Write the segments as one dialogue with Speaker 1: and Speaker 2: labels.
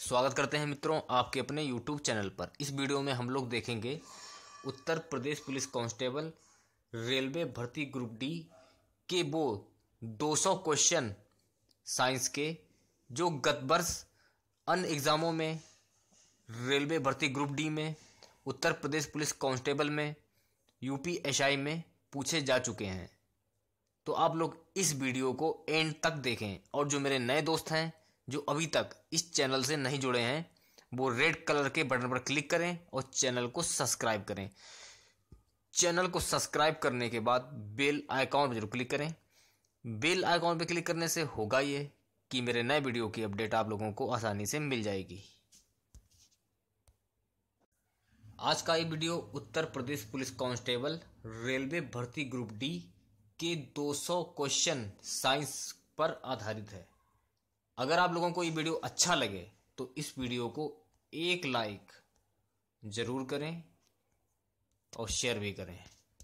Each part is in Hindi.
Speaker 1: स्वागत करते हैं मित्रों आपके अपने YouTube चैनल पर। इस वीडियो में हम लोग देखेंगे Uttar Pradesh police constable railway भर्ती ग्रुप डी के वो 200 क्वेश्चन साइंस के जो गत वर्ष अन्य एग्ज़ामों में रेलवे भर्ती ग्रुप डी में, उत्तर प्रदेश पुलिस कांस्टेबल में, यूपीएसआई में पूछे जा चुके हैं। तो आप लोग इस वीडियो को एंड तक देखें और जो मेरे नए दोस्त हैं जो अभी तक इस चैनल से नहीं जुड़े हैं वो रेड कलर के बटन पर क्लिक करें और चैनल को सब्सक्राइब करें। चैनल को सब्सक्राइब करने के बाद बेल आइकॉन पर जरूर क्लिक करें। बेल आइकॉन पर क्लिक करने से होगा ये कि मेरे नए वीडियो की अपडेट आप लोगों को आसानी से मिल जाएगी। आज का ये video Uttar Pradesh police constable railway भर्ती ग्रुप डी के 200 क्वेश्चन साइंस पर आधारित है। अगर आप लोगों को ये वीडियो अच्छा लगे तो इस वीडियो को एक लाइक जरूर करें और शेयर भी करें।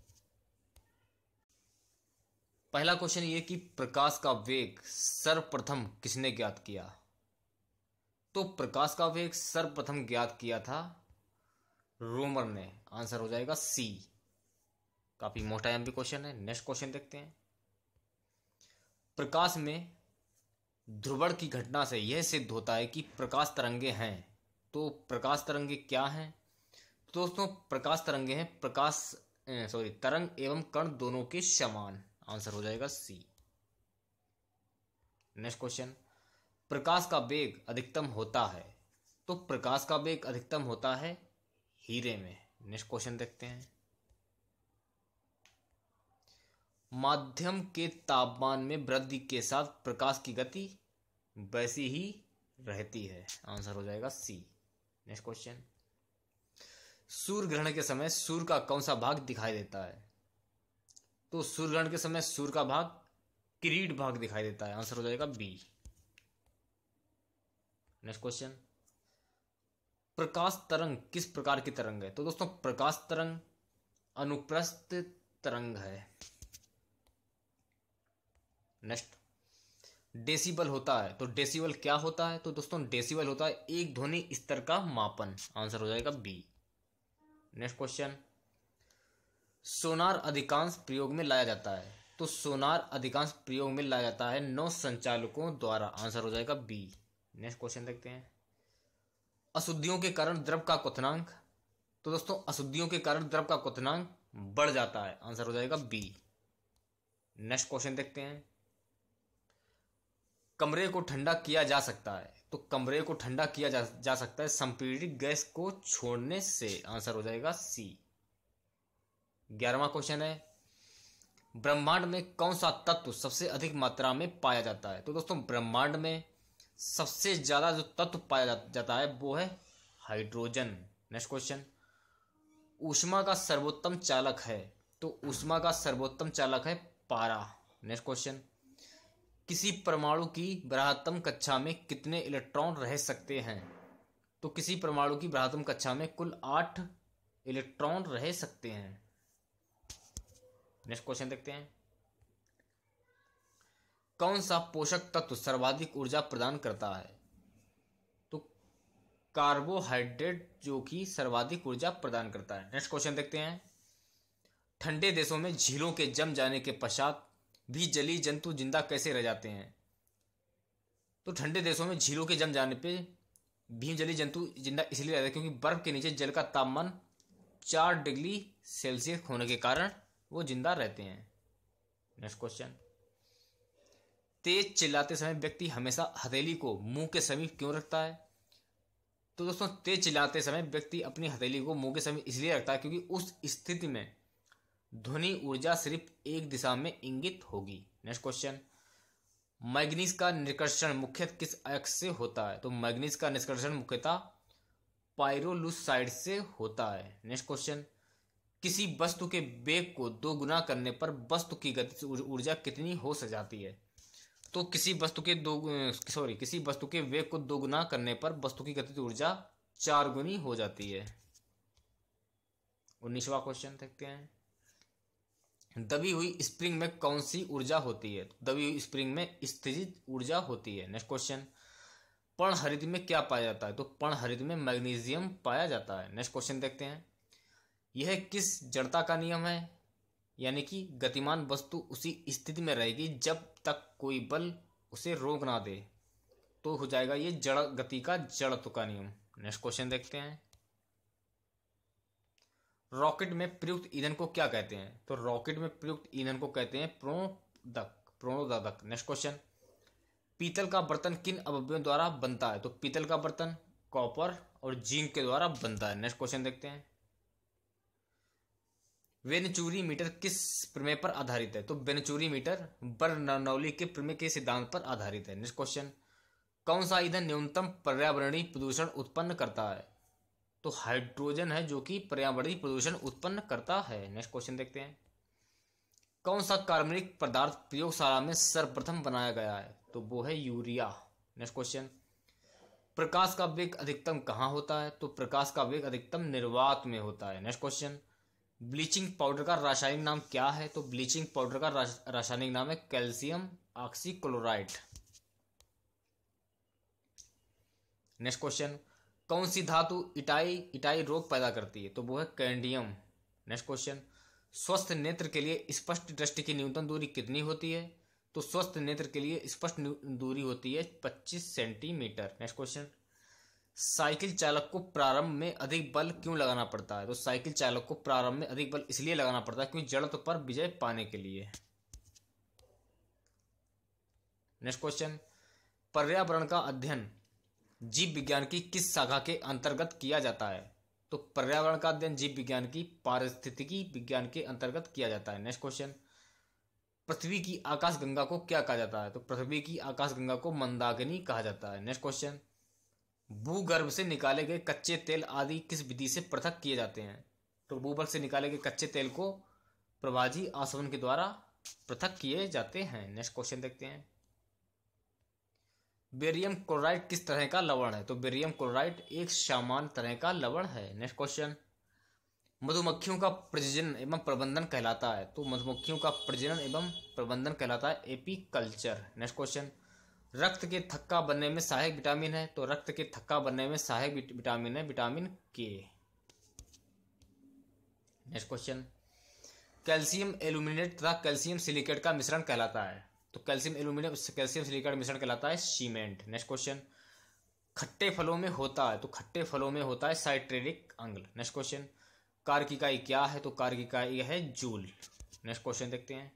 Speaker 1: पहला क्वेश्चन ये कि प्रकाश का वेग सर्वप्रथम किसने ज्ञात किया? तो प्रकाश का वेग सर्वप्रथम ज्ञात किया था रोमर ने। आंसर हो जाएगा सी। काफी मोटा एमपी क्वेश्चन है। नेक्स्ट क्वेश्चन देखते हैं। प्रकाश में ध्रुवण की घटना से यह सिद्ध होता है कि प्रकाश तरंगे हैं। तो प्रकाश तरंगे क्या हैं? तो दोस्तों प्रकाश तरंगे हैं तरंग एवं कण दोनों के समान। आंसर हो जाएगा सी। Next question. प्रकाश का वेग अधिकतम होता है। तो प्रकाश का वेग अधिकतम होता है हीरे में। नेक्स्ट क्वेश्चन देखते हैं। माध्यम के तापमान में वृद्धि के साथ प्रकाश की गति वैसी ही रहती है। आंसर हो जाएगा सी। Next question. सूर्य ग्रहण के समय सूर्य का कौन सा भाग दिखाई देता है? तो सूर्य ग्रहण के समय सूर्य का भाग किरीट भाग दिखाई देता है। आंसर हो जाएगा बी। Next question. प्रकाश तरंग किस प्रकार की तरंग है? तो दोस्तों प्रकाश तरंग अनुप्रस्थ तरंग है। नेक्स्ट। डेसिबल होता है। तो डेसिबल क्या होता है? तो दोस्तों डेसिबल होता है एक ध्वनि स्तर का मापन। आंसर हो जाएगा बी। Next question. सोनार अधिकांश प्रयोग में लाया जाता है। तो सोनार अधिकांश प्रयोग में लाया जाता है नौ संचालकों द्वारा। आंसर हो जाएगा बी। नेक्स्ट क्वेश्चन देखते हैं। अशुद्धियों के कारण द्रव का क्वथनांक। तो दोस्तों अशुद्धियों के कारण द्रव का क्वथनांक बढ़ जाता है। आंसर हो जाएगा बी। नेक्स्ट क्वेश्चन देखते हैं। कमरे को ठंडा किया जा सकता है। तो कमरे को ठंडा किया जा सकता है संपीड़ित गैस को छोड़ने से। आंसर हो जाएगा सी। 11वां क्वेश्चन है। ब्रह्मांड में कौन सा तत्व सबसे अधिक मात्रा में पाया जाता है? तो दोस्तों ब्रह्मांड में सबसे ज्यादा जो तत्व पाया जाता है वो है हाइड्रोजन। Next question. ऊष्मा का सर्वोत्तम चालक है। तो ऊष्मा का सर्वोत्तम चालक है पारा। Next question. किसी परमाणु की बृहत्तम कक्षा में कितने इलेक्ट्रॉन रह सकते हैं? तो किसी परमाणु की बृहत्तम कक्षा में कुल 8 इलेक्ट्रॉन रह सकते हैं। नेक्स्ट क्वेश्चन देखते हैं। कौन सा पोषक तत्व सर्वाधिक ऊर्जा प्रदान करता है? तो कार्बोहाइड्रेट जो कि सर्वाधिक ऊर्जा प्रदान करता है। नेक्स्ट क्वेश्चन देखते हैं। ठंडे देशों में झीलों के जम जाने के पश्चात भी जलीय जंतु जिंदा कैसे रह जाते हैं? तो ठंडे देशों में झीलों के जम जाने पे भी जलीय जंतु जिंदा इसलिए रहते हैं क्योंकि बर्फ के नीचे जल का तापमान 4 डिग्री सेल्सियस होने के कारण वो जिंदा रहते हैं। Next question. तेज चिल्लाते समय व्यक्ति हमेशा हथेली को मुंह के समीप क्यों रखता है? तो दोस्तों तेज चिल्लाते समय व्यक्ति अपनी हथेली को मुंह के समीप इसलिए रखता है क्योंकि उस स्थिति में ध्वनि ऊर्जा सिर्फ एक दिशा में इंगित होगी। Next question. मैग्नीज का निष्कर्षण मुख्यतः किस अयस्क से होता है? तो मैग्नीज का निष्कर्षण मुख्यतः पाइरोलुसाइड से होता है। Next question. किसी वस्तु के वेग को 2 गुना करने पर वस्तु की गतिज ऊर्जा कितनी हो जाती है? तो किसी वस्तु के वेग को 2 गुना करने पर वस्तु की गतिज ऊर्जा 4 गुनी हो जाती है। 19वां क्वेश्चन देखते हैं। दबी हुई स्प्रिंग में कौन सी ऊर्जा होती है? दबी हुई स्प्रिंग में स्थितिज ऊर्जा होती है। Next question. पर्णहरित में क्या पाया जाता है? तो पर्णहरित में मैग्नीशियम पाया जाता है। नेक्स्ट क्वेश्चन देखते हैं, यह किस जड़ता का नियम है? यानी कि गतिमान वस्तु उसी स्थिति में रहेगी जब तक कोई बल उसे रोक ना दे, तो हो जाएगा ये जड़ गति का जड़त्व का नियम। नेक्स्ट क्वेश्चन देखते हैं, रॉकेट में प्रयुक्त ईंधन को क्या कहते हैं? तो रॉकेट में प्रयुक्त ईंधन को कहते हैं प्रणोदक। नेक्स्ट क्वेश्चन, पीतल का बर्तन किन अवयवों द्वारा बनता है? तो पीतल का बर्तन कॉपर और जिंक के द्वारा बनता है। नेक्स्ट क्वेश्चन देखते हैं, वेनचुरी मीटर किस प्रमेय पर आधारित है? तो वेनचुरी मीटर बर्नौली के प्रमेय के सिद्धांत पर आधारित है। नेक्स्ट क्वेश्चन, कौन सा ईंधन न्यूनतम पर्यावरणीय प्रदूषण उत्पन्न करता है? तो हाइड्रोजन है जो कि पर्यावरणीय प्रदूषण उत्पन्न करता है। नेक्स्ट क्वेश्चन देखते हैं, कौन सा कार्बनिक पदार्थ प्रयोगशाला में सर्वप्रथम बनाया गया है? तो वो है यूरिया। नेक्स्ट क्वेश्चन, प्रकाश का वेग अधिकतम कहाँ होता है? तो प्रकाश का वेग अधिकतम निर्वात में होता है। नेक्स्ट क्वेश्चन, ब्लीचिंग पाउडर का रासायनिक नाम क्या है? तो ब्लीचिंग पाउडर का रासायनिक नाम है कैल्शियम ऑक्सीक्लोराइड। नेक्स्ट क्वेश्चन, कौन सी धातु इटाई रोग पैदा करती है? तो वो है कैंडियम। नेक्स्ट क्वेश्चन, स्वस्थ नेत्र के लिए स्पष्ट दृष्टि की न्यूनतम दूरी कितनी होती है? तो स्वस्थ नेत्र के लिए स्पष्ट दूरी होती है 25 सेंटीमीटर। नेक्स्ट क्वेश्चन, साइकिल चालक को प्रारंभ में अधिक बल क्यों लगाना पड़ता है? तो साइकिल चालक को प्रारंभ में अधिक बल इसलिए लगाना पड़ता है क्योंकि जड़त्व पर विजय पाने के लिए। नेक्स्ट क्वेश्चन, पर्यावरण का अध्ययन जीव विज्ञान की किस शाखा के अंतर्गत किया जाता है? तो पर्यावरण का अध्ययन जीव विज्ञान की पारिस्थितिकी विज्ञान के अंतर्गत किया जाता है। नेक्स्ट क्वेश्चन, पृथ्वी की आकाशगंगा को क्या कहा जाता है? तो पृथ्वी की आकाशगंगा को मंदाकिनी कहा जाता है। नेक्स्ट क्वेश्चन, भूगर्भ से निकाले गए कच्चे तेल आदि किस विधि से पृथक किए जाते हैं? तो भूगर्भ से निकाले गए कच्चे तेल को प्रवाजी आसवन के द्वारा पृथक किए जाते हैं। नेक्स्ट क्वेश्चन देखते हैं, बेरियम क्लोराइड किस तरह का लवण है? तो बेरियम क्लोराइड एक सामान्य तरह का लवण है। नेक्स्ट क्वेश्चन, मधुमक्खियों का प्रजनन एवं प्रबंधन कहलाता है? तो मधुमक्खियों का प्रजनन एवं प्रबंधन कहलाता है एपीकल्चर। नेक्स्ट क्वेश्चन, रक्त के थक्का बनने में सहायक विटामिन है? तो रक्त के थक्का बनने में सहायक विटामिन है vitamin K. Next question, calcium aluminate तथा कैल्शियम सिलिकेट का मिश्रण कहलाता है? तो कैल्शियम सिलिकेट मिश्रण कहलाता है सीमेंट। नेक्स्ट क्वेश्चन, खट्टे फलों में होता है? तो खट्टे फलों में होता है साइट्रेटिक अम्ल। नेक्स्ट क्वेश्चन, कार्य की इकाई क्या है? तो कार्य की इकाई है जूल। नेक्स्ट क्वेश्चन देखते हैं,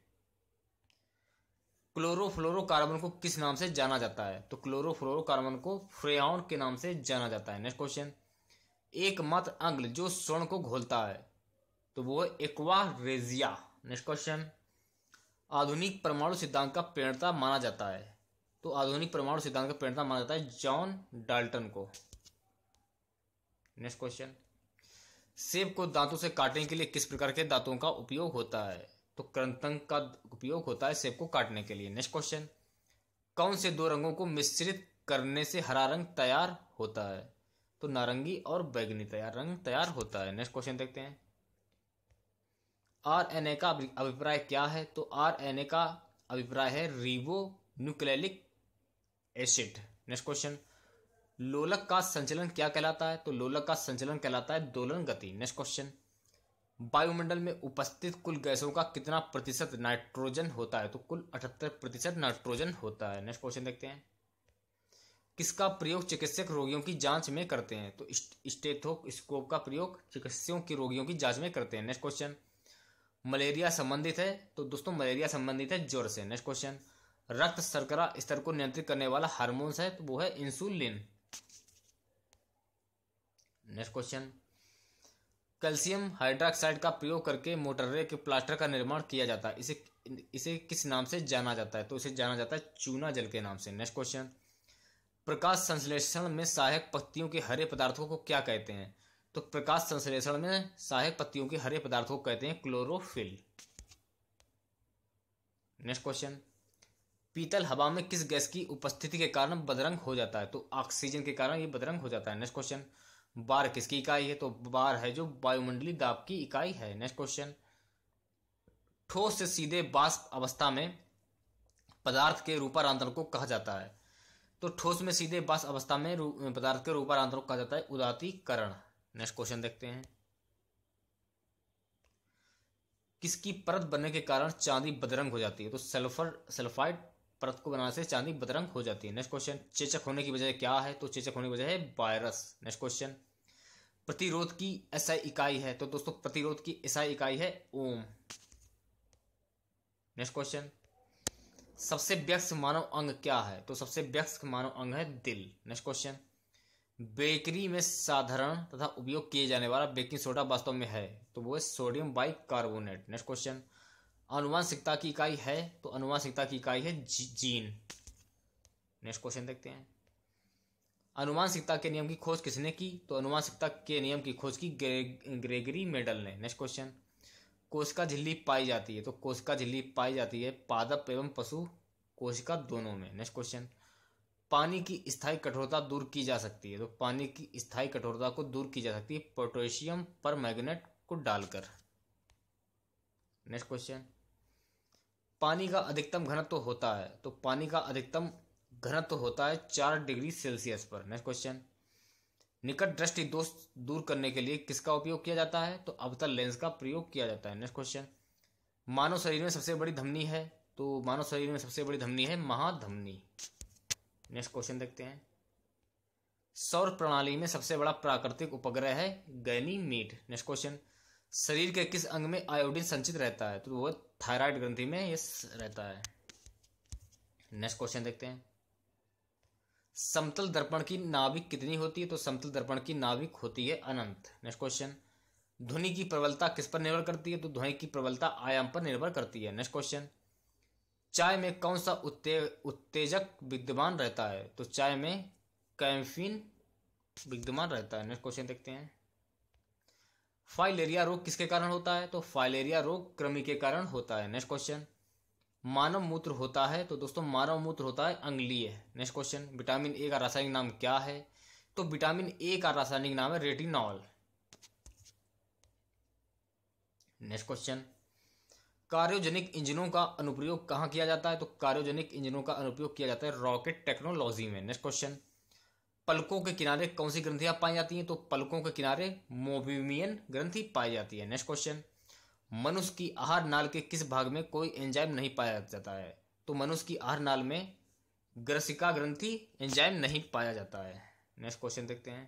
Speaker 1: क्लोरोफ्लोरोकार्बन को किस नाम से जाना जाता है? तो क्लोरोफ्लोरोकार्बन को फ्रेऑन के नाम से जाना जाता है। नेक्स्ट क्वेश्चन, एकमात्र अम्ल जो स्वर्ण को घोलता है? तो वो है एक्वा रेजिया। नेक्स्ट क्वेश्चन, आधुनिक परमाणु सिद्धांत का प्रणेता माना जाता है? तो आधुनिक परमाणु सिद्धांत का प्रणेता माना जाता है जॉन डाल्टन को। नेक्स्ट क्वेश्चन, सेब को दांतों से काटने के लिए किस प्रकार के दांतों का उपयोग होता है? तो कृंतक का उपयोग होता है सेब को काटने के लिए। नेक्स्ट क्वेश्चन, कौन से दो रंगों को मिश्रित करने से हरा रंग तैयार होता है? तो नारंगी और बैगनी रंग तैयार होता है। नेक्स्ट क्वेश्चन देखते हैं, आरएनए का अभिप्राय क्या है? तो आरएनए का अभिप्राय है ribonucleic acid. Next question, लोलक का संचलन क्या कहलाता है? तो लोलक का संचलन कहलाता है दोलन गति। नेक्स्ट क्वेश्चन, वायुमंडल में उपस्थित कुल गैसों का कितना प्रतिशत नाइट्रोजन होता है? तो कुल 78% नाइट्रोजन होता है। नेक्स्ट क्वेश्चन देखते हैं, किसका प्रयोग चिकित्सक रोगियों की जांच में करते हैं? तो स्टेथोस्कोप का प्रयोग चिकित्सकों की रोगियों की जांच में करते हैं। नेक्स्ट क्वेश्चन, मलेरिया संबंधित है? तो दोस्तों मलेरिया संबंधित है ज्वर से। नेक्स्ट क्वेश्चन, रक्त शर्करा स्तर को नियंत्रित करने वाला हार्मोन्स है? तो वो है insulin. Next question, calcium hydroxide का प्रयोग करके मोटर्रे के प्लास्टर का निर्माण किया जाता है, इसे किस नाम से जाना जाता है? तो इसे जाना जाता है चूना जल के नाम से। नेक्स्ट क्वेश्चन, प्रकाश संश्लेषण में सहायक पत्तियों के हरे पदार्थों को क्या कहते हैं? तो प्रकाश संश्लेषण में सहायक पत्तियों के हरे पदार्थों को कहते हैं क्लोरोफिल। नेक्स्ट क्वेश्चन, पीतल हवा में किस गैस की उपस्थिति के कारण बदरंग हो जाता है? तो ऑक्सीजन के कारण ये बदरंग हो जाता है। नेक्स्ट क्वेश्चन, बार किसकी इकाई है? तो बार है जो वायुमंडलीय दाब की इकाई है। नेक्स्ट क्वेश्चन, ठोस से सीधे वाष्प अवस्था में पदार्थ के रूपांतरण को कहा जाता है? तो ठोस में सीधे बाष्प अवस्था में पदार्थ के रूपांतरण को कहा जाता है उदातीकरण। नेक्स्ट क्वेश्चन देखते हैं। किसकी परत बनने के कारण चांदी बदरंग हो जाती है? तो सल्फाइड परत को बनाने से चांदी बदरंग हो जाती है। Next question. चेचक होने की वजह क्या है? तो चेचक होने की वजह है वायरस। Next question. प्रतिरोध की एसआई इकाई है? तो दोस्तों प्रतिरोध की एसआई इकाई है ओम। Next question. सबसे व्यस्त मानव अंग क्या है? तो सबसे व्यस्त मानव अंग है दिल। Next question. बेकरी में साधारण तथा उपयोग किए जाने वाला बेकिंग सोडा वास्तव में है? तो वो है सोडियम बाइकार्बोनेट। Next question. आनुवंशिकता की इकाई है? तो आनुवंशिकता की इकाई है जीन। नेक्स्ट क्वेश्चन देखते हैं। आनुवंशिकता के नियम की खोज किसने की? तो आनुवंशिकता के नियम की खोज की ग्रेगरी मेंडल ने। Next question. कोशिका झिल्ली पाई जाती है? तो कोशिका झिल्ली पाई जाती है पादप एवं पशु कोशिका दोनों में। Next question. पानी की स्थायी कठोरता दूर की जा सकती है? तो पानी की स्थायी कठोरता को दूर की जा सकती है पोटेशियम परमैंगनेट को डालकर। Next question. पानी का अधिकतम घनत्व होता है? तो पानी का अधिकतम घनत्व होता है 4 डिग्री सेल्सियस पर। Next question. निकट दृष्टि दोष दूर करने के लिए किसका उपयोग किया जाता है? तो अवतल लेंस का प्रयोग किया जाता है। Next question. मानव शरीर में सबसे बड़ी धमनी है? तो मानव शरीर में सबसे बड़ी धमनी है महाधमनी। नेक्स्ट क्वेश्चन देखते हैं। सौर प्रणाली में सबसे बड़ा प्राकृतिक उपग्रह है गैनीमीड। Next question. शरीर के किस अंग में आयोडीन संचित रहता है? तो वो थायराइड ग्रंथि में ये रहता है। नेक्स्ट क्वेश्चन देखते हैं। समतल दर्पण की नाभिक कितनी होती है? तो समतल दर्पण की नाभिक होती है अनंत। Next question. ध्वनि की प्रबलता किस पर निर्भर करती है? तो ध्वनि की प्रबलता आयाम पर निर्भर करती है। Next question. चाय में कौन सा उत्तेजक विद्यमान रहता है? तो चाय में कैफीन विद्यमान रहता है। नेक्स्ट क्वेश्चन देखते हैं। फाइलेरिया रोग किसके कारण होता है? तो फाइलेरिया रोग कृमि के कारण होता है। Next question. मानव मूत्र होता है? तो दोस्तों मानव मूत्र होता है अंगुलीय। Next question. विटामिन ए का रासायनिक नाम क्या है? तो विटामिन ए का रासायनिक नाम है रेटिनॉल। Next question. कार्योजनिक इंजनों का अनुप्रयोग कहाँ किया जाता है? तो कार्योजनिक इंजनों का अनुप्रयोग किया जाता है रॉकेट टेक्नोलॉजी में। Next question. पलकों के किनारे कौन सी ग्रंथियां पाई जाती हैं? तो पलकों के किनारे मोबिमियन ग्रंथि पाई जाती है। Next question. मनुष्य की आहार नाल के किस भाग में कोई एंजाइम नहीं पाया जाता है? तो मनुष्य की आहार नाल में ग्रसिका ग्रंथि एंजाइम नहीं पाया जाता है। नेक्स्ट क्वेश्चन देखते हैं।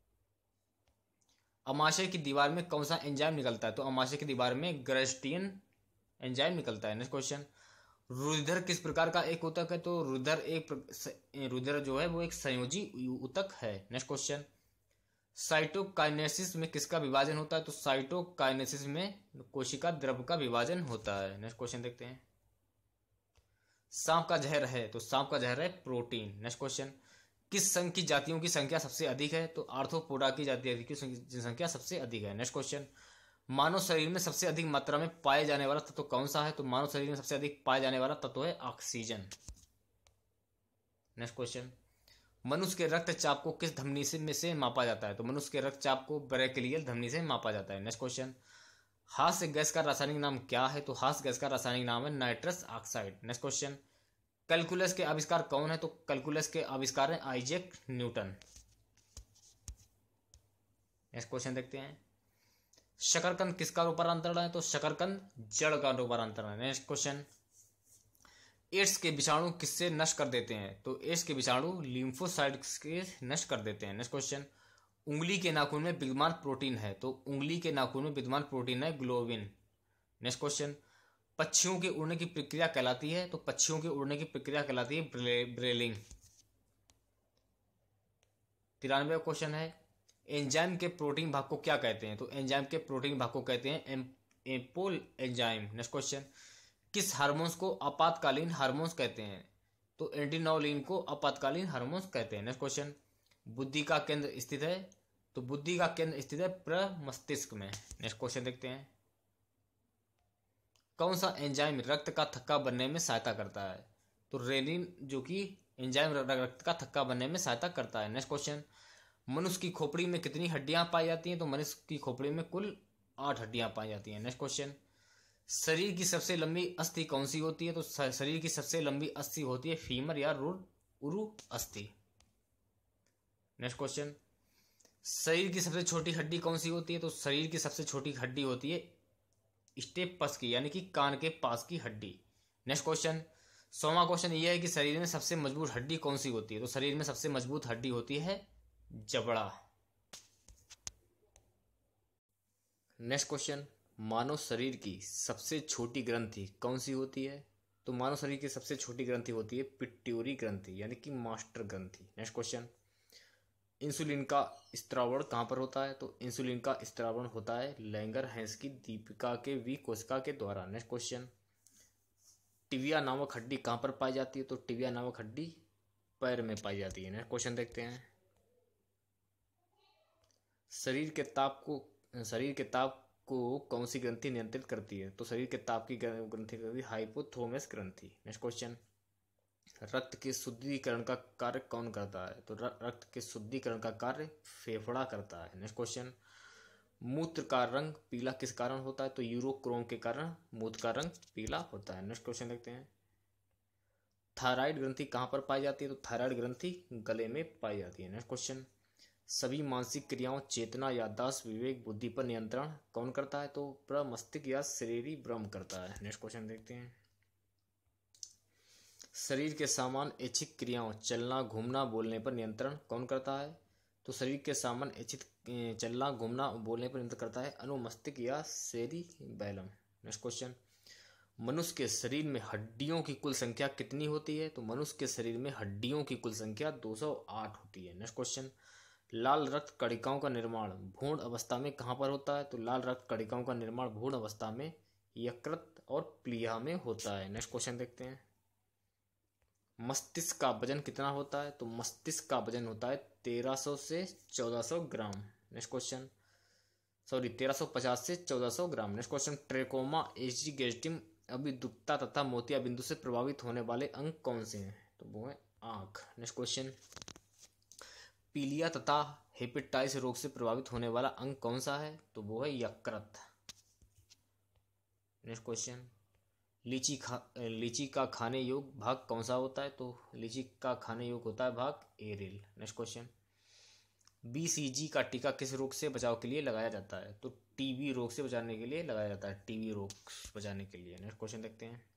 Speaker 1: अमाशय की दीवार में कौन सा एंजाइम निकलता है? तो अमाशय की दीवार में ग्रेस्टियन एंजाइम निकलता है। Next question. रुधिर किस प्रकार का एक ऊतक है? तो रुधिर जो है वो एक संयोजी ऊतक है। Next question. साइटोकाइनेसिस में किसका विभाजन होता है? तो साइटोकाइनेसिस में कोशिका द्रव्य का विभाजन होता है। नेक्स्ट क्वेश्चन देखते हैं। सांप का जहर है? तो सांप का जहर है प्रोटीन। Next question. किस संघ की जातियों की संख्या सबसे अधिक है? तो आर्थ्रोपोडा की जातियों की संख्या सबसे अधिक है। Next question. मानव शरीर में सबसे अधिक मात्रा में पाए जाने वाला तत्व कौन सा है? तो मानव शरीर में सबसे अधिक पाए जाने वाला तत्व है ऑक्सीजन। Next question. मनुष्य के रक्तचाप को किस धमनी से मापा जाता है? तो मनुष्य के रक्तचाप को ब्रैकियल धमनी से मापा जाता है। Next question. हास्य गैस का रासायनिक नाम क्या है? तो हास्य गैस का रासायनिक नाम है nitrous oxide. Next question. Calculus के आविष्कार कौन है? तो कैलकुलस के आविष्कार है आइजैक न्यूटन। नेक्स्ट क्वेश्चन देखते हैं। शकरकंद किसका रूपांतरण है? तो शकरकंद जड़ का रूपांतरण है। Next question. एड्स के विषाणु किससे नष्ट कर देते हैं? तो एड्स के विषाणु लिम्फोसाइट्स के नष्ट कर देते हैं। Next question. उंगली के नाखून में विद्यमान प्रोटीन है? तो उंगली के नाखून में विद्यमान प्रोटीन है ग्लोबिन। Next question. पक्षियों के उड़ने की प्रक्रिया कहलाती है? तो पक्षियों के उड़ने की प्रक्रिया कहलाती है ब्रेलिंग। 93वां क्वेश्चन है। एंजाइम के प्रोटीन भाग को क्या कहते हैं? तो एंजाइम के प्रोटीन भाग को कहते हैं एपोल एंजाइम। Next question. किस हार्मोन्स को आपातकालीन हार्मोन्स कहते हैं? तो एंटीनोलिन को आपातकालीन हार्मोन्स कहते हैं। Next question. बुद्धि का केंद्र स्थित है? तो बुद्धि का केंद्र स्थित है प्रमस्तिष्क में। नेक्स्ट क्वेश्चन देखते हैं। कौन सा एंजाइम रक्त का थक्का बनने में सहायता करता है? तो रेनिन जो कि एंजाइम रक्त का थक्का बनने में सहायता करता है। Next question. मनुष्य की खोपड़ी में कितनी हड्डियां पाई जाती हैं? तो मनुष्य की खोपड़ी में कुल 8 हड्डियां पाई जाती हैं। Next question. शरीर की सबसे लंबी अस्थि कौन सी होती है? तो शरीर की सबसे लंबी अस्थि होती है फीमर या उरु अस्थि। नेक्स्ट क्वेश्चन, शरीर की सबसे छोटी हड्डी कौन सी होती है? तो शरीर की सबसे छोटी हड्डी होती है स्टेपस की, यानी कि कान के पास की हड्डी। नेक्स्ट क्वेश्चन, 100वां क्वेश्चन ये है कि शरीर में सबसे मजबूत हड्डी कौन सी होती है? तो शरीर में सबसे मजबूत हड्डी होती है जबड़ा। नेक्स्ट क्वेश्चन, मानव शरीर की सबसे छोटी ग्रंथि कौन सी होती है? तो मानव शरीर की सबसे छोटी ग्रंथि होती है पिट्यूरी ग्रंथि, यानी कि मास्टर ग्रंथि। नेक्स्ट क्वेश्चन, इंसुलिन का स्त्रावण कहाँ पर होता है? तो इंसुलिन का स्त्रावण होता है लैंगर-हैंस की दीपिका के वी कोशिका के द्वारा। नेक्स्ट क्वेश्चन, टिबिया नामक हड्डी कहाँ पर पाई जाती है? तो टिबिया नामक हड्डी पैर में पाई जाती है। नेक्स्ट क्वेश्चन देखते हैं, शरीर के ताप को कौन सी ग्रंथि नियंत्रित करती है? तो शरीर के ताप की ग्रंथि करती है हाइपोथैलेमस ग्रंथि। नेक्स्ट क्वेश्चन, रक्त के शुद्धिकरण का कार्य कौन करता है? तो रक्त के शुद्धिकरण का कार्य फेफड़ा करता है। नेक्स्ट क्वेश्चन, मूत्र का रंग पीला किस कारण होता है? तो यूरोक्रोम के कारण मूत्र का रंग पीला होता है। नेक्स्ट क्वेश्चन देखते हैं, थायराइड ग्रंथि कहाँ पर पाई जाती है? तो थायराइड ग्रंथि गले में पाई जाती है। नेक्स्ट क्वेश्चन, सभी मानसिक क्रियाओं चेतना, याददाश्त, विवेक, बुद्धि पर नियंत्रण कौन करता है? तो प्रमस्तिष्क या शरीरी ब्रह्म करता है। नेक्स्ट क्वेश्चन देखते हैं, शरीर के सामान्य ऐच्छिक क्रियाओं चलना, घूमना, बोलने पर नियंत्रण कौन करता है? तो शरीर के सामान्य ऐच्छिक चलना, घूमना, बोलने पर नियंत्रण करता है अनुमस्तिष्क या सेरिबैलम। नेक्स्ट क्वेश्चन, मनुष्य के शरीर में हड्डियों की कुल संख्या कितनी होती है? तो मनुष्य के शरीर में हड्डियों की कुल संख्या 208 होती है। नेक्स्ट क्वेश्चन, लाल रक्त कणिकाओं का निर्माण भ्रूण अवस्था में कहाँ पर होता है? तो लाल रक्त कणिकाओं का निर्माण भ्रूण अवस्था में यकृत और प्लीहा में होता है। नेक्स्ट क्वेश्चन देखते हैं, मस्तिष्क का वजन कितना होता है? तो मस्तिष्क का वजन होता है 1300 से 1400 ग्राम। नेक्स्ट क्वेश्चन, 1350 से 1400 ग्राम। नेक्स्ट क्वेश्चन, ट्रेकोमा एजिगेस्टिम अभिदुक्ता तथा मोतिया बिंदु से प्रभावित होने वाले अंग कौन से हैं? तो वो है आंख। नेक्स्ट क्वेश्चन, पीलिया तथा हेपेटाइटिस रोग से प्रभावित होने वाला अंग कौन सा है? तो वो है यकृत। नेक्स्ट क्वेश्चन, लीची का खाने योग्य भाग कौन सा होता है? तो लीची का खाने योग्य होता है भाग एरिल। नेक्स्ट क्वेश्चन, बीसीजी का टीका किस रोग से बचाव के लिए लगाया जाता है? तो टीबी रोग से बचाने के लिए लगाया जाता है, टीबी रोग बचाने के लिए। नेक्स्ट क्वेश्चन देखते हैं,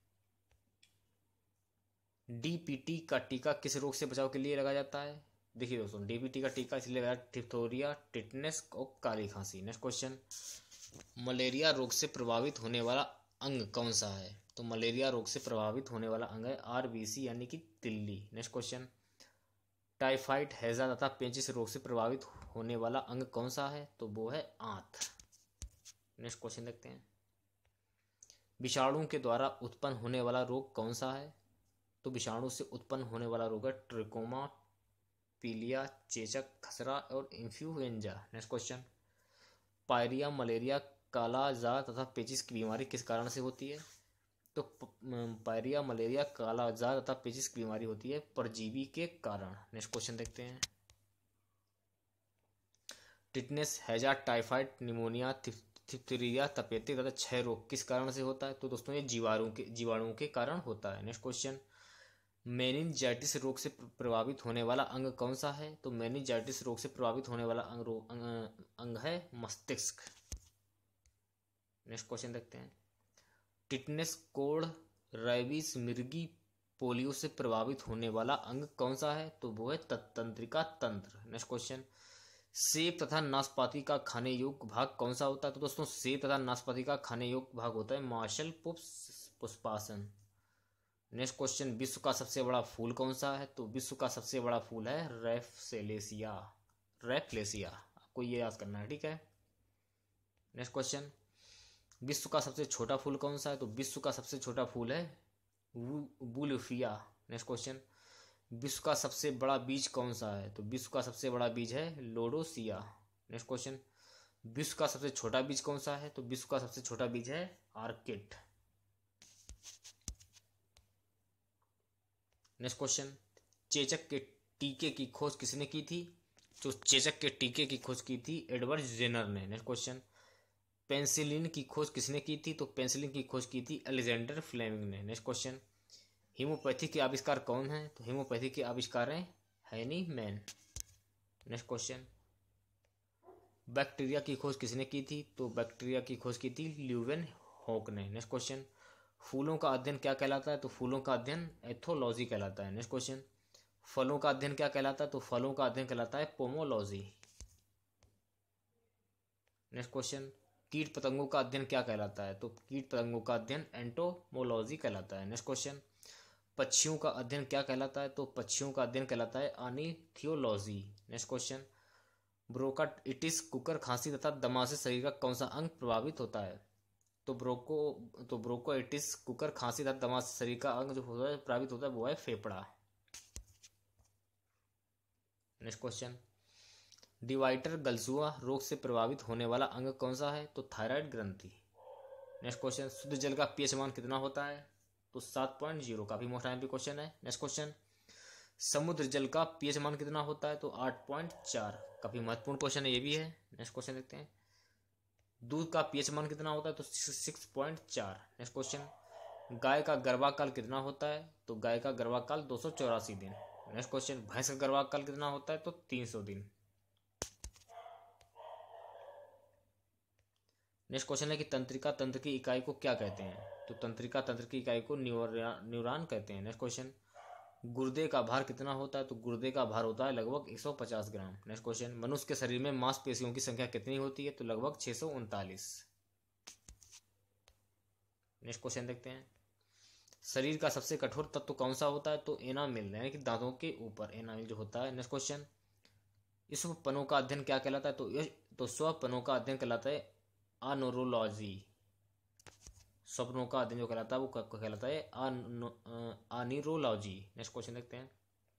Speaker 1: डीपीटी का टीका किस रोग से बचाव के लिए लगाया जाता है? देखिए दोस्तों, डीपीटी का टीका इसलिए लगाया डिप्थीरिया, टिटनेस और काली खांसी। नेक्स्ट क्वेश्चन, मलेरिया रोग से प्रभावित होने वाला अंग कौन सा है? तो मलेरिया रोग से प्रभावित होने वाला अंग है आरबीसी, यानी कि तिल्ली। नेक्स्ट क्वेश्चन, टाइफाइड, हैजा तथा पेचिश रोग से प्रभावित होने वाला अंग कौन सा है? तो वो है आंत। नेक्स्ट क्वेश्चन देखते हैं, विषाणु के द्वारा उत्पन्न होने वाला रोग कौन सा है? तो विषाणु से उत्पन्न होने वाला रोग है ट्रिकोमा, पीलिया, चेचक, खसरा और influenza. Next question, pyorrhea, malaria, कालाजार तथा पेचिश की बीमारी किस कारण से होती है? तो पायरिया, मलेरिया, कालाजार तथा पेचिश की बीमारी होती है परजीवी के कारण। नेक्स्ट क्वेश्चन देखते हैं, टिटनेस, हैजा, टाइफाइड, निमोनिया, डिप्थीरिया, तपेदिक तथा क्षय रोग किस कारण से होता है? तो दोस्तों ये जीवाणुओं के कारण होता है। नेक्स्ट क्वेश्चन, मेनिंजाइटिस रोग से प्रभावित होने वाला अंग कौन सा है? तो मेनिंजाइटिस रोग से प्रभावित होने वाला अंग है मस्तिष्क। नेक्स्ट क्वेश्चन देखते हैं, टिटनेस, कोढ़, रेबीज, मिर्गी, पोलियो से प्रभावित होने वाला अंग कौन सा है? तो वो है तंत्रिका तंत्र। नेक्स्ट क्वेश्चन, सेब तथा नाशपाती का खाने योग्य भाग कौन सा होता है? तो दोस्तों सेब तथा नाशपाती का खाने योग्य भाग होता है मार्शल पुष्पासन। नेक्स्ट क्वेश्चन, विश्व का सबसे बड़ा फूल कौन सा है? तो विश्व का सबसे बड़ा फूल है रैफ्लेसिया। आपको ये याद करना है, ठीक है। नेक्स्ट क्वेश्चन, विश्व का सबसे छोटा फूल कौन सा है? तो विश्व का सबसे छोटा फूल है बुलफिया। नेक्स्ट क्वेश्चन, विश्व का सबसे बड़ा बीज कौन सा है? तो विश्व का सबसे बड़ा बीज है लोडोसिया। नेक्स्ट क्वेश्चन, विश्व का सबसे छोटा बीज कौन सा है? तो विश्व का सबसे छोटा बीज है आर्किड। नेक्स्ट क्वेश्चन, चेचक के टीके की खोज किसने की थी? तो चेचक के टीके की खोज की थी एडवर्ड जेनर ने। नेक्स्ट क्वेश्चन, पेंसिलिन की खोज किसने की थी? तो पेंसिलिन की खोज की थी अलेक्जेंडर फ्लेमिंग ने। नेक्स्ट क्वेश्चन, होम्योपैथी के आविष्कार कौन है? तो होम्योपैथी के आविष्कार हैं हैनी मैन। नेक्स्ट क्वेश्चन, बैक्टीरिया की खोज किसने की थी? तो बैक्टीरिया की खोज की थी ल्यूवेन हॉक ने। नेक्स्ट क्वेश्चन, फूलों का अध्ययन क्या कहलाता है? तो फूलों का अध्ययन एथोलॉजी कहलाता है। नेक्स्ट क्वेश्चन, फलों का अध्ययन क्या कहलाता है? तो फलों का अध्ययन कहलाता है पोमोलॉजी। नेक्स्ट क्वेश्चन, कीट पतंगों का अध्ययन क्या कहलाता है? तो कीट पतंगों का अध्ययन एंटोमोलॉजी कहलाता है। नेक्स्ट क्वेश्चन, पक्षियों का अध्ययन क्या कहलाता है? तो पक्षियों का अध्ययन कहलाता है ऑर्निथियोलॉजी। नेक्स्ट क्वेश्चन, ब्रोंकाइटिस, कुकर खांसी तथा दमा से शरीर का कौन सा अंग प्रभावित होता है? तो ब्रोंकाइटिस, कुकर खांसी तथा दमा से शरीर का अंग जो होता है प्रभावित होता है वो है फेफड़ा। नेक्स्ट क्वेश्चन, डिवाइटर गलसुआ रोग से प्रभावित होने वाला अंग कौन सा है? तो थायराइड ग्रंथि। नेक्स्ट क्वेश्चन, शुद्ध जल का पीएच मान कितना होता है? तो 7.0। काफी मोटा एमपी क्वेश्चन है। नेक्स्ट क्वेश्चन, समुद्र जल का पीएच मान कितना होता है? तो 8.4। काफी महत्वपूर्ण क्वेश्चन है ये भी है। नेक्स्ट क्वेश्चन देखते हैं, दूध का पीएच मान कितना होता है? तो 6.4। नेक्स्ट क्वेश्चन, गाय का गर्भाकाल कितना होता है? तो गाय का गर्भाकाल 284 दिन। नेक्स्ट क्वेश्चन, भैंस का गर्भाकाल कितना होता है? तो 300 दिन। नेक्स्ट क्वेश्चन है कि तंत्रिका तंत्र की इकाई को क्या कहते हैं? तो तंत्रिका तंत्र की इकाई को न्यूरॉन कहते हैं। नेक्स्ट क्वेश्चन, गुर्दे का भार कितना होता है? तो गुर्दे का भार होता है लगभग 150 ग्राम। नेक्स्ट क्वेश्चन, मनुष्य के शरीर में मांसपेशियों की संख्या कितनी होती है? तो लगभग 639। नेक्स्ट क्वेश्चन देखते हैं, शरीर का सबसे कठोर तत्व कौन सा होता है? तो एनामिल, यानी कि दांतों के ऊपर एनामिल जो होता है। नेक्स्ट क्वेश्चन, स्वपनों का अध्ययन क्या कहलाता है? तो स्वपनों का अध्ययन कहलाता है आनोरोलॉजी। स्वप्नों का अध्ययन जो कहलाता है वो कहलाता है आनिरोलॉजी। नेक्स्ट क्वेश्चन देखते हैं,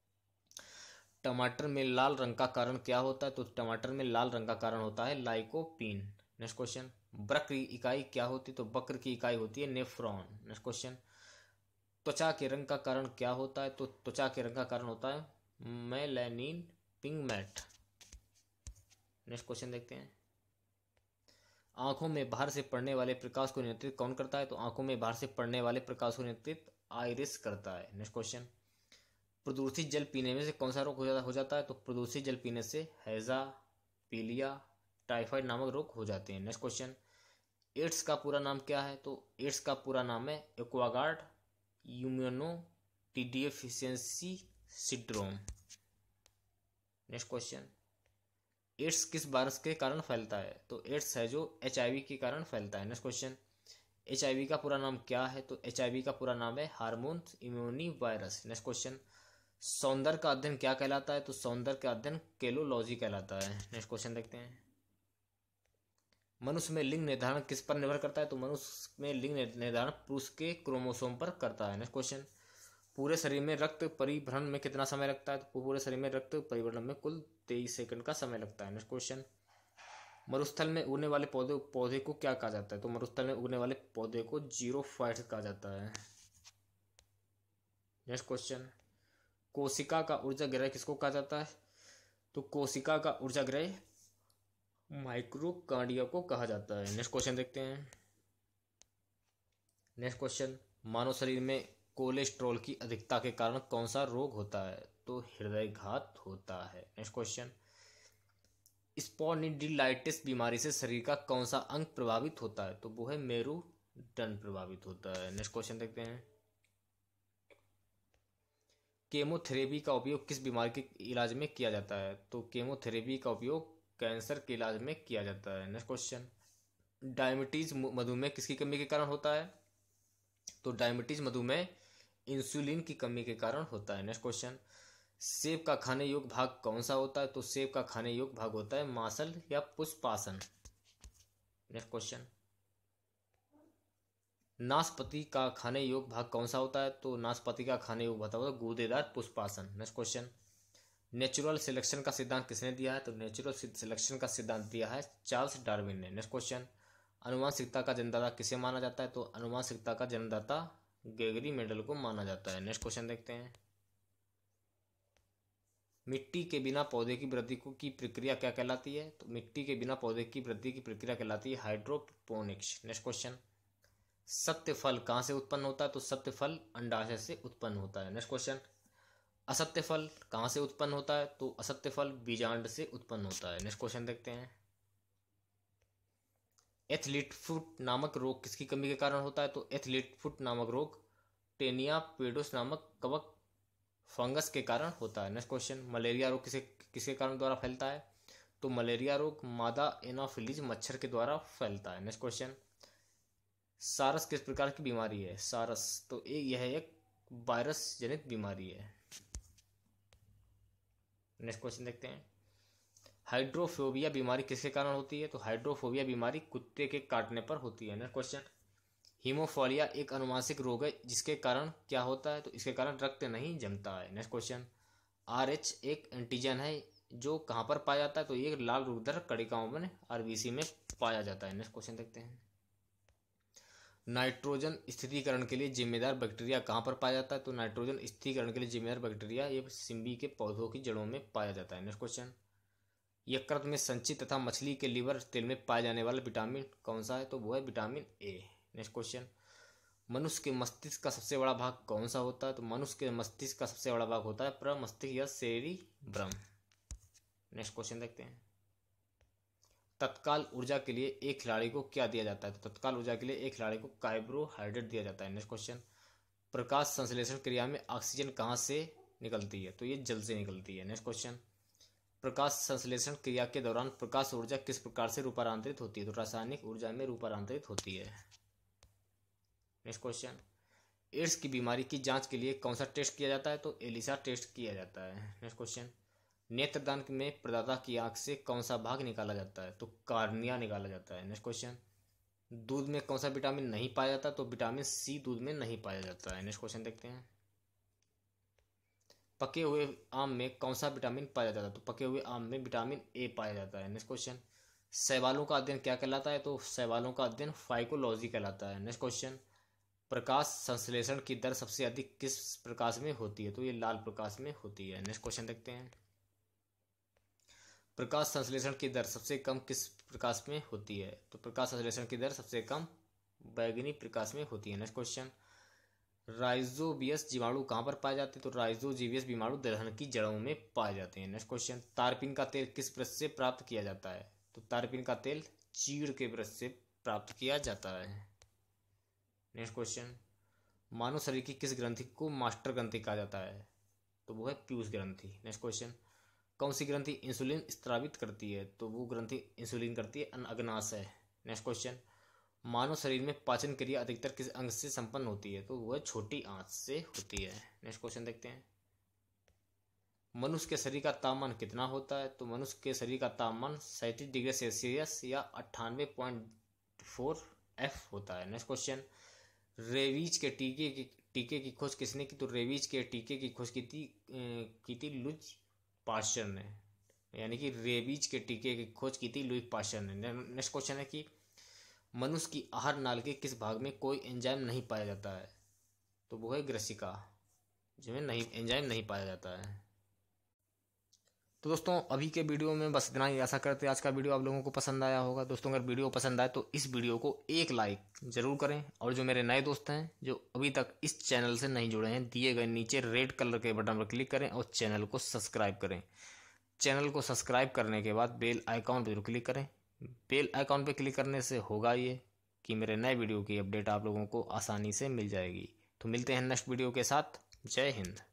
Speaker 1: टमाटर में लाल रंग का कारण क्या होता है? तो टमाटर में लाल रंग का कारण होता है लाइकोपीन। नेक्स्ट क्वेश्चन, वक्र की इकाई क्या होती है? तो वक्र की इकाई होती है नेफ्रॉन। नेक्स्ट क्वेश्चन, त्वचा के रंग का कारण क्या होता है? तो त्वचा के रंग का कारण होता है मेलानिन पिगमेंट। नेक्स्ट क्वेश्चन देखते हैं, आंखों में बाहर से पड़ने वाले प्रकाश को नियंत्रित कौन करता है? तो आंखों में बाहर से पड़ने वाले प्रकाश को नियंत्रित आइरिस करता है। नेक्स्ट क्वेश्चन, प्रदूषित जल पीने में से कौन सा रोग हो जाता है? तो प्रदूषित जल पीने से हैजा, पीलिया, टाइफाइड नामक रोग हो जाते हैं। नेक्स्ट क्वेश्चन, एड्स का पूरा नाम क्या है? तो एड्स का पूरा नाम है acquired immunodeficiency syndrome. Next question, AIDS किस वायरस के कारण फैलता है? तो एड्स है जो HIV के कारण फैलता है। नेक्स्ट क्वेश्चन, HIV का पूरा नाम क्या है? तो HIV का पूरा नाम है human immune virus. Next question, सौंदर्य का अध्ययन क्या कहलाता है? तो सौंदर्य का अध्ययन केलोलॉजी कहलाता है। नेक्स्ट क्वेश्चन देखते हैं, मनुष्य में लिंग निर्धारण किस पर निर्भर करता है? तो मनुष्य में लिंग निर्धारण पुरुष के क्रोमोसोम पर करता है। नेक्स्ट क्वेश्चन, पूरे शरीर में रक्त परिभ्रमण में कितना समय लगता है? तो पूरे शरीर में रक्त परिभ्रमण में कुल 23 सेकंड का समय लगता है। नेक्स्ट क्वेश्चन, मरुस्थल में उगने वाले पौधे को क्या कहा जाता है? तो मरुस्थल में उगने वाले पौधे को जीरोफाइट्स कहा जाता है। नेक्स्ट क्वेश्चन, कोशिका का ऊर्जा ग्रह किसको कहा जाता है? तो कोशिका का ऊर्जा ग्रह माइक्रोकांडिया को कहा जाता है। नेक्स्ट क्वेश्चन देखते हैं, नेक्स्ट क्वेश्चन, मानव शरीर में कोलेस्ट्रॉल की अधिकता के कारण कौन सा रोग होता है? तो हृदयघात होता है। नेक्स्ट क्वेश्चन, स्पॉन्डिलाइटिस बीमारी से शरीर का कौन सा अंग प्रभावित होता है? तो वो है मेरुदंड प्रभावित होता है। नेक्स्ट क्वेश्चन देखते हैं, केमोथेरेपी का उपयोग किस बीमारी के इलाज में किया जाता है? तो केमोथेरेपी का उपयोग कैंसर के इलाज में किया जाता है। नेक्स्ट क्वेश्चन, डायबिटीज मधुमेह किसकी कमी के कारण होता है? तो डायबिटीज मधुमेह इंसुलिन की कमी के कारण होता है। नेक्स्ट क्वेश्चन, सेब का खाने योग्य भाग कौन सा होता है? तो सेब का खाने योग्य भाग होता है मांसल या पुष्पासन। नेक्स्ट क्वेश्चन, नाशपाती का खाने योग्य भाग कौन सा होता है? तो नाशपाती का खाने योग्य भाग होता है गूदेदार पुष्पासन। नेक्स्ट क्वेश्चन, नेचुरल सिलेक्शन का सिद्धांत किसने दिया है? तो नेचुरल सिलेक्शन का सिद्धांत दिया है चार्ल्स डार्विन ने। नेक्स्ट क्वेश्चन, अनुवांशिकता का जन्मदाता किसे माना जाता है? तो अनुवांशिकता का जन्मदाता ग्रेगरी मेंडल को माना जाता है। नेक्स्ट क्वेश्चन देखते हैं, मिट्टी के बिना पौधे की वृद्धि की प्रक्रिया क्या कहलाती है? तो मिट्टी के बिना पौधे की वृद्धि की प्रक्रिया कहलाती है हाइड्रोपोनिक्स। नेक्स्ट क्वेश्चन, सत्य फल कहाँ से उत्पन्न होता है? तो सत्य फल अंडाशय से उत्पन्न होता है। नेक्स्ट क्वेश्चन, असत्य फल कहाँ से उत्पन्न होता है? तो असत्य फल बीजांड से उत्पन्न होता है। नेक्स्ट क्वेश्चन देखते हैं, एथलीट फुट नामक रोग किसकी कमी के कारण होता है? तो एथलीट फुट नामक रोग टेनिया पेडोस नामक कवक फंगस के कारण होता है। नेक्स्ट क्वेश्चन, मलेरिया रोग किसके कारण द्वारा फैलता है? तो मलेरिया रोग मादा एनाफिलीज मच्छर के द्वारा फैलता है। नेक्स्ट क्वेश्चन, सारस किस प्रकार की बीमारी है? सारस तो यह एक वायरस जनित बीमारी है। नेक्स्ट क्वेश्चन देखते हैं, हाइड्रोफोबिया बीमारी किसके कारण होती है? तो हाइड्रोफोबिया बीमारी कुत्ते के काटने पर होती है। नेक्स्ट क्वेश्चन, हीमोफीलिया एक अनुवांशिक रोग है जिसके कारण क्या होता है? तो इसके कारण रक्त नहीं जमता है। नेक्स्ट क्वेश्चन, RH एक एंटीजन है जो कहाँ पर पाया जाता है? तो ये लाल रुधिर कणिकाओं में RBC में पाया जाता है। नेक्स्ट क्वेश्चन देखते हैं, नाइट्रोजन स्थिरीकरण के लिए जिम्मेदार बैक्टीरिया कहाँ पर पाया जाता है? तो नाइट्रोजन स्थिरीकरण के लिए जिम्मेदार बैक्टीरिया ये सिम्बी के पौधों की जड़ों में पाया जाता है। नेक्स्ट क्वेश्चन, यकृत में संचित तथा मछली के लीवर तेल में पाए जाने वाला विटामिन कौन सा है? तो वो है विटामिन A। नेक्स्ट क्वेश्चन, मनुष्य के मस्तिष्क का सबसे बड़ा भाग कौन सा होता है? तो मनुष्य के मस्तिष्क का सबसे बड़ा भाग होता है प्रमस्तिष्क या सेरिब्रम। नेक्स्ट क्वेश्चन देखते हैं, तत्काल ऊर्जा के लिए एक खिलाड़ी को क्या दिया जाता है? तो तत्काल ऊर्जा के लिए एक खिलाड़ी को कार्बोहाइड्रेट दिया जाता है। नेक्स्ट क्वेश्चन, प्रकाश संश्लेषण क्रिया में ऑक्सीजन कहाँ से निकलती है? तो ये जल से निकलती है। नेक्स्ट क्वेश्चन, प्रकाश संश्लेषण क्रिया के दौरान प्रकाश ऊर्जा किस प्रकार से रूपांतरित होती है? तो रासायनिक ऊर्जा में रूपांतरित होती है। नेक्स्ट क्वेश्चन, एड्स की बीमारी की जांच के लिए कौन सा टेस्ट किया जाता है? तो एलिसा टेस्ट किया जाता है। नेक्स्ट क्वेश्चन, नेत्रदान में प्रदाता की आंख से कौन सा भाग निकाला जाता है? तो कार्निया निकाला जाता है। नेक्स्ट क्वेश्चन, दूध में कौन सा विटामिन नहीं पाया जाता? तो विटामिन C दूध में नहीं पाया जाता है। नेक्स्ट क्वेश्चन देखते हैं, पके हुए आम में कौन सा विटामिन पाया जाता है? तो पके हुए आम में विटामिन A पाया जाता है। नेक्स्ट क्वेश्चन, शैवालों का अध्ययन क्या कहलाता है? तो शैवालों का अध्ययन फाइकोलॉजी कहलाता है। नेक्स्ट क्वेश्चन, प्रकाश संश्लेषण की दर सबसे अधिक किस प्रकाश में होती है? तो ये लाल प्रकाश में होती है। नेक्स्ट क्वेश्चन देखते हैं, प्रकाश संश्लेषण की दर सबसे कम किस प्रकाश में होती है? तो प्रकाश संश्लेषण की दर सबसे कम बैंगनी प्रकाश में होती है। नेक्स्ट क्वेश्चन, राइजोबियस जीवाणु कहाँ पर पाए जाते हैं? तो राइजोजीवियस जीवाणु दलहन की जड़ों में पाए जाते हैं। नेक्स्ट क्वेश्चन, तारपीन का तेल किस वृक्ष से प्राप्त किया जाता है? तो तारपीन का तेल चीड़ के वृक्ष से प्राप्त किया जाता है। नेक्स्ट क्वेश्चन, मानव शरीर की किस ग्रंथि को मास्टर ग्रंथि कहा जाता है? तो वो है पीयूष ग्रंथि। नेक्स्ट क्वेश्चन, कौन सी ग्रंथि इंसुलिन स्रावित करती है? तो वो ग्रंथि इंसुलिन करती है अग्नाशय। नेक्स्ट क्वेश्चन, मानव शरीर में पाचन क्रिया अधिकतर किस अंग से संपन्न होती है? तो वह छोटी आंत से होती है। नेक्स्ट क्वेश्चन देखते हैं, मनुष्य के शरीर का तापमान कितना होता है? तो मनुष्य के शरीर का तापमान 37 डिग्री सेल्सियस या 98.4 F होता है। नेक्स्ट क्वेश्चन, रेबीज के टीके की खोज किसने की? तो रेबीज के टीके की खोज की थी लुई पास्चर ने, यानी कि रेबीज के टीके की खोज की थी लुई पास्चर ने। नेक्स्ट क्वेश्चन है कि मनुष्य की आहार नाल के किस भाग में कोई एंजाइम नहीं पाया जाता है? तो वो है ग्रसिका, जिसमें एंजाइम नहीं पाया जाता है। तो दोस्तों अभी के वीडियो में बस इतना ही। आशा करते हैं आज का वीडियो आप लोगों को पसंद आया होगा। दोस्तों अगर वीडियो पसंद आए तो इस वीडियो को एक लाइक जरूर करें, और जो मेरे नए दोस्त हैं जो अभी तक इस चैनल से नहीं जुड़े हैं, दिए गए नीचे रेड कलर के बटन पर क्लिक करें और चैनल को सब्सक्राइब करें। चैनल को सब्सक्राइब करने के बाद बेल आइकॉन पर क्लिक करें। बेल आइकॉन पर क्लिक करने से होगा ये कि मेरे नए वीडियो की अपडेट आप लोगों को आसानी से मिल जाएगी। तो मिलते हैं नेक्स्ट वीडियो के साथ। जय हिंद।